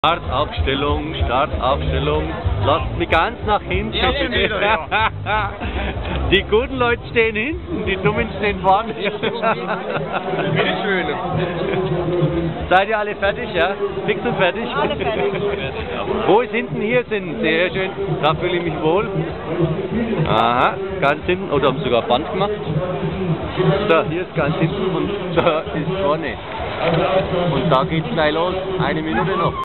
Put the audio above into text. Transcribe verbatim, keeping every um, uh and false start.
Startaufstellung, Startaufstellung. Lasst mich ganz nach hinten. Ja, bin wieder, ja. Die guten Leute stehen hinten, die Dummen stehen vorne. Bitteschön. Seid ihr alle fertig, ja? Fix und fertig? Alle fertig. Wo ist hinten? Hier sind sehr schön. Da fühle ich mich wohl. Aha, ganz hinten. Oder haben sie sogar Band gemacht. So, hier ist ganz hinten und da ist vorne. Und da geht's gleich los. Eine Minute noch.